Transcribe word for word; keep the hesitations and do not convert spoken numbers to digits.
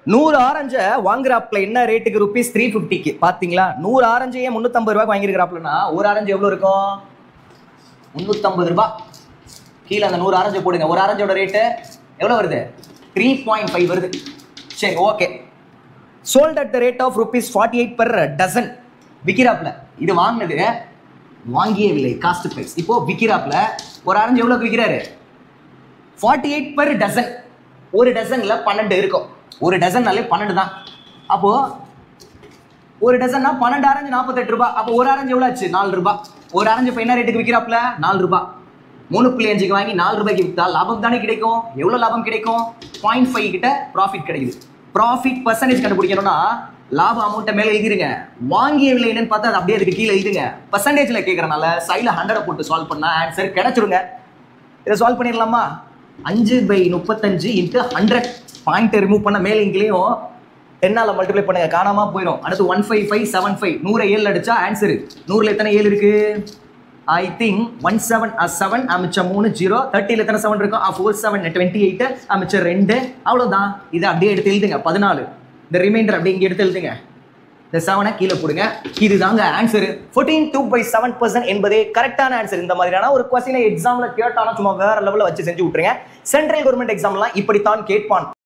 நூறு ஆரஞ்சை வாங்குறாப்ல என்ன ரேட்டுக்கு ருபீஸ் த்ரீ ஃபிஃப்டிக்கு பாத்தீங்களா? நூறு ஆரஞ்சையே முன்னூத்தம்பது ரூபாய்க்கு வாங்கியிருக்கிறாப்லன்னா ஒரு ஆரஞ்சு எவ்வளவு இருக்கும்? முன்னூத்தம்பது ரூபாய். கீழே அந்த நூறு ஆரஞ்சு போடுங்க. ஒரு ஆரஞ்சோட ரேட்டு எவ்வளவு வருது? த்ரீ பாயிண்ட் ஃபைவ் வருது. சரி, okay. Sold at the rate of rupees forty eight per dozen. விக்கிறாப்ல இது வாங்கினது வாங்கியே இல்லை, காஸ்ட் பிரைஸ். இப்போ விக்கிறாப்ல ஒரு ஆரஞ்சு எவ்வளவுக்கு விற்கிறாரு? Forty eight per dozen. ஒரு டசன்ல பன்னெண்டு இருக்கும். ஒரு டசன்னாலே பன்னெண்டு தான். அப்போ ஒரு டசன்னா பன்னெண்டு ஆரஞ்சு நாற்பத்தெட்டு ரூபாய். அப்போ ஒரு ஆரஞ்சு எவ்வளவு ஆச்சு? நாலு ரூபாய். ஒரு ஆரஞ்சு இப்போ என்ன ரேட்டுக்கு விற்கிறாப்ல? நாலு ரூபாய். மூணு புள்ளி அஞ்சுக்கு வாங்கி நாலு ரூபாய்க்கு விற்றா லாபம் தானே கிடைக்கும். எவ்வளவு லாபம் கிடைக்கும்? பாயிண்ட் ஃபைவ் கிட்ட ப்ராஃபிட் கிடைக்குது. ப்ராஃபிட் பர்சன்டேஜ் கண்டுபிடிக்கணும்னா லாப அமௌண்ட்டை மேலே எழுதிருங்க. வாங்கிய விலை என்னன்னு பார்த்தா அது அப்படியே அதுக்கு கீழே எழுதுங்க. பர்சன்டேஜ்ல கேட்கறனால சைடில் ஹண்ட்ரட் போட்டு சால்வ் பண்ணா ஆன்சர் கிடைச்சிருங்க. இதை சால்வ் பண்ணிடலாமா? அஞ்சு பை முப்பத்தஞ்சு இன்ட்டு ஹண்ட்ரட். பாயிண்ட் ரிமூவ் பண்ண மேலே இங்கேயும் டென்னால மல்டிப்ளை பண்ணுங்க, காணாம போயிடும். அடுத்து one five five seven five நூறு ஏழு அடிச்சா ஆன்சர். நூறுல எத்தனை ஏழு இருக்கு? I think one seven seven அமிச்சம் மூணு ஜீரோ. தேர்ட்டியில் எத்தனை செவன் இருக்கும்? ஃபோர் செவன் டுவெண்ட்டி எயிட் அமிச்சம் ரெண்டு. அவ்வளோதான். இதை அப்படியே எடுத்து எழுதுங்க. பதினாலு. இந்த ரிமைண்டர் அப்படியே இங்கே எடுத்து எழுதுங்க. இந்த செவனை கீழே போடுங்க. இதுதாங்க answer. Fourteen two by seven percent என்பதே கரெக்டான ஆன்சர். இந்த மாதிரியான ஒரு கொஸ்டினை எக்ஸாம்ல கேட்டாலும் சும்மா வேற லெவலில் வச்சு செஞ்சு விட்டுருங்க. சென்ட்ரல் கவர்மெண்ட் எக்ஸாம்லாம் இப்படித்தான் கேட்பான்.